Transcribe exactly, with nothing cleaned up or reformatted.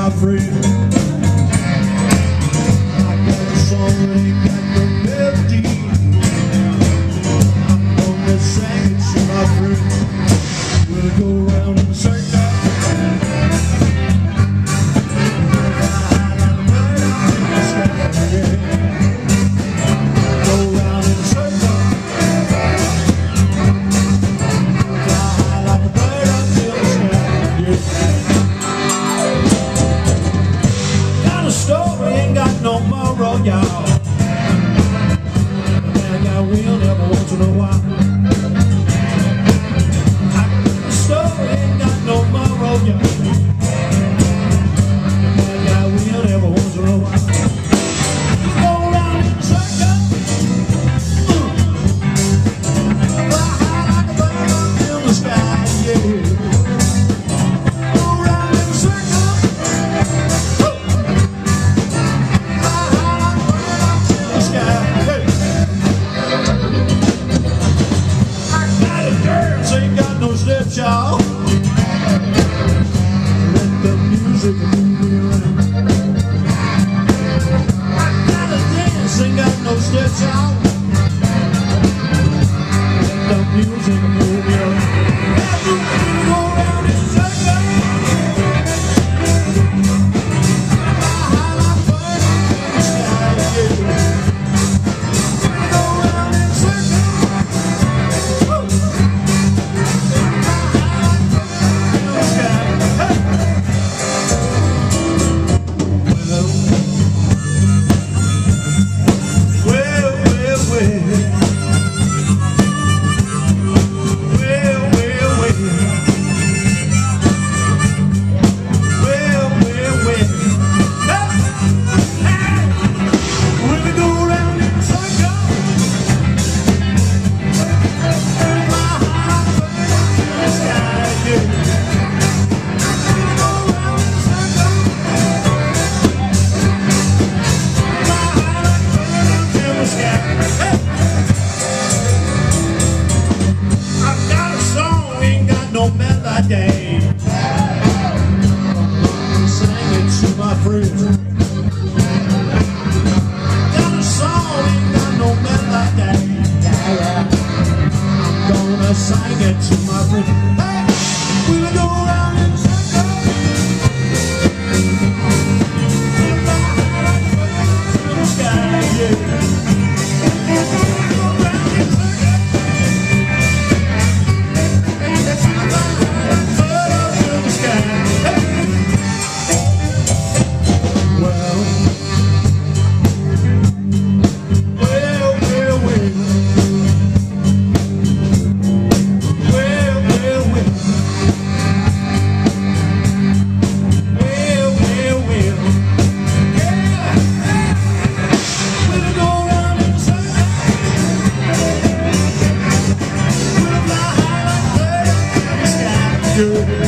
my friend. I got a song that ain't got no melody. I'm gonna sing it to my friend. We'll go round in a circle. Y'all, I got wind every once in a while. I got the story, ain't got no morrow, y'all. I got wind every once in a while. Go around in a circle, fly high like a bird up in the sky, yeah. Go around in a circle, y'all. Let the music move me around. I gotta dance, ain't got no steps, y'all. Let the music move me around. Everybody go around in circles. High like a bird in the sky, yeah. Go around in circles. No melody, sing it to my friends. Got a song, ain't got no melody, yeah, yeah. I'm gonna sing it to my friends. Hey, we'll go around in circles, in the sky, yeah. Good.